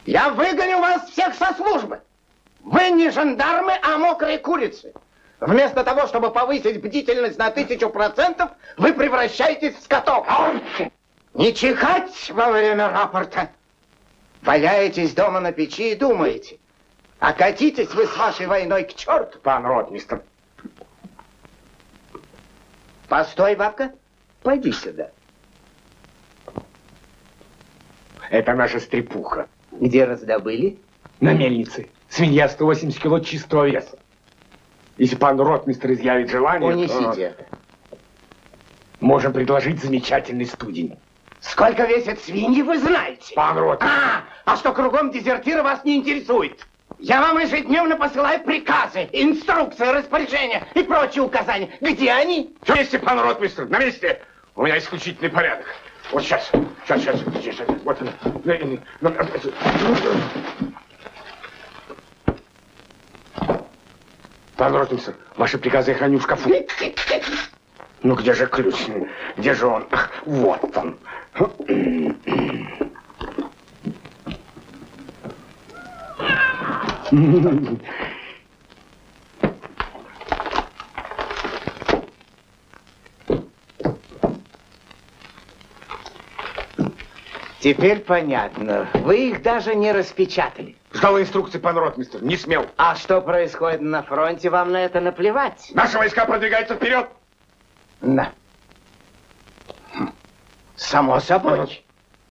Я выгоню вас всех со службы. Вы не жандармы, а мокрые курицы. Вместо того, чтобы повысить бдительность на 1000%, вы превращаетесь в скотов. Не чихать во время рапорта. Валяетесь дома на печи и думаете. А катитесь вы с вашей войной к черту. Пан ротмистр. Постой, бабка. Пойди сюда. Это наша стрепуха. Где раздобыли? На мельнице. Свинья 180 кило чистого веса. Если пан ротмистр изъявит желание... Унесите это. Можем предложить замечательный студень. Сколько весят свиньи, вы знаете. Пан ротмистр. А что кругом дезертиры вас не интересует. Я вам ежедневно посылаю приказы, инструкции, распоряжения и прочие указания. Где они? На месте, пан ротмистр, на месте. У меня исключительный порядок. Вот сейчас. Вот он. Пан ротмистр, ваши приказы я храню в шкафу. Ну где же ключ? Где же он? Ах, вот он. Теперь понятно. Вы их даже не распечатали. Ждал инструкции, пан ротмистр, не смел. А что происходит на фронте, вам на это наплевать? Наши войска продвигаются вперед. Да. Само собой.